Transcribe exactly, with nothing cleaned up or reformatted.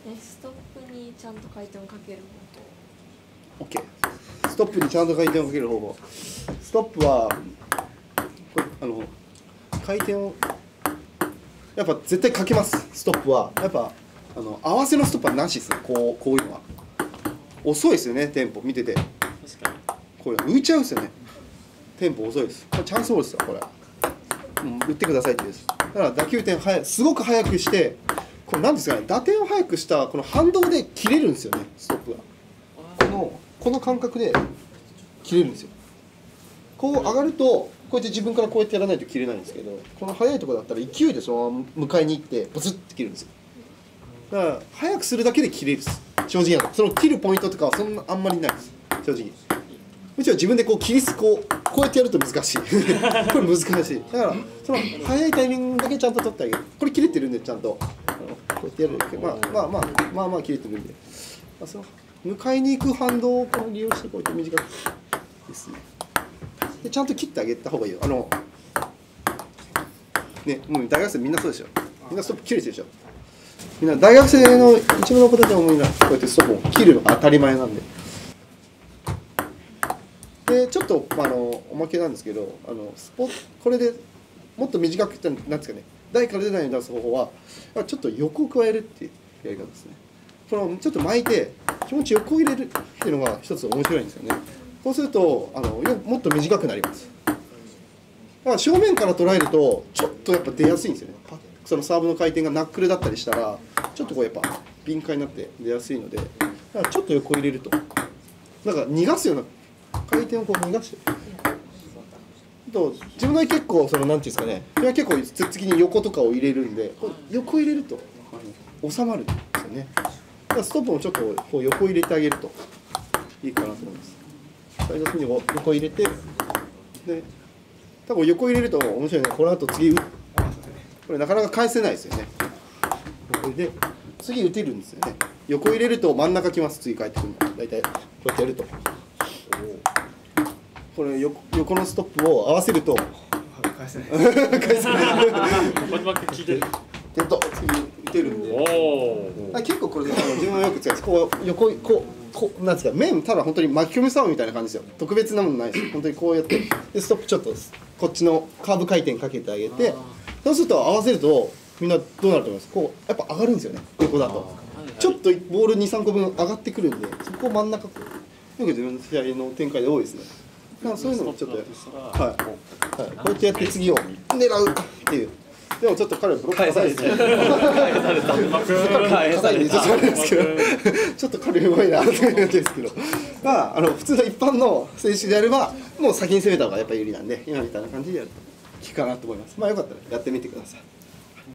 え、ストップにちゃんと回転をかける方法。OK。ストップにちゃんと回転をかける方法。ストップはこれあの回転をやっぱ絶対かけます。ストップはやっぱあの合わせのストップはなしですね。こうこういうのは遅いですよね。テンポ見てて。確かに。これ浮いちゃうんですよね。テンポ遅いです。これチャンスボールですよこれ。うん、打ってくださいってです。だから打球点速いすごく速くして、これなんですかね、打点を速くしたこの反動で切れるんですよね、ストップが。このこの感覚で切れるんですよ。こう上がるとこうやって自分からこうやってやらないと切れないんですけど、この速いところだったら勢いでそのまま迎えに行ってボツッて切るんですよ。だから速くするだけで切れるです。正直なの。その切るポイントとかはそんなあんまりないです。正直。むしろ自分でこう切りすこうこうやってやると難しい。これ難しい。だからその速いタイミングだけちゃんと取ってあげる。これ切れてるんでちゃんとこうやってやる。まあまあまあまあまあ切れてるんで。まあ、その迎えに行く反動をこう利用してこうやって短くですね。でちゃんと切ってあげた方がいいよ。あのね、もう大学生みんなそうでしょ。みんなストップ切れてるでしょ。みんな大学生の一部の子たちもみんなこうやってストップを切るのが当たり前なんで。でちょっと、まあ、あのおまけなんですけど、あのスポこれでもっと短くなんですかね、台から出ないように出す方法はちょっと横を加えるっていうやり方ですね。このちょっと巻いて気持ち横を入れるっていうのが一つ面白いんですよね。そうするとあのよもっと短くなります。だから正面から捉えるとちょっとやっぱ出やすいんですよね。そのサーブの回転がナックルだったりしたらちょっとこうやっぱ敏感になって出やすいので、だからちょっと横入れるとなんか逃がすような回転をこう逃がしてと自分の結構そのなんていうんですかね、それは結構つっつきに横とかを入れるんで、こう横入れると収まるんですよね。だからストップもちょっとこう横入れてあげるといいかなと思います。サイドスピンを横入れて、で多分横入れると面白いね。この後次これなかなか返せないですよね。これで次打てるんですよね。横入れると真ん中来ます。次帰ってくるの大体こうやってやると。これ 横, 横のストップを合わせると返せない返せないこればっかり聞いてるテント次打てるんで、お結構これ自分はよく使います。こう横こうこうなんですか、面ただ本当に巻き込みサーブみたいな感じですよ。特別なものないです。本当にこうやってでストップちょっとこっちのカーブ回転かけてあげて、そうすると合わせるとみんなどうなると思います。こうやっぱ上がるんですよね。横だとちょっとボール にさんこぶん上がってくるんで、そこを真ん中よく自分の試合の展開で多いですね。そういうのもちょっと、はい、はい、こうやってやって次を狙うっていう。でもちょっと彼はブロック硬いですね。硬いんでちょっとあれですけど、ちょっと彼うまいなっていう感じですけど、まああの普通の一般の選手であればもう先に攻めた方がやっぱり有利なんで、今みたいな感じでやると効くかなと思います。まあよかったらやってみてください。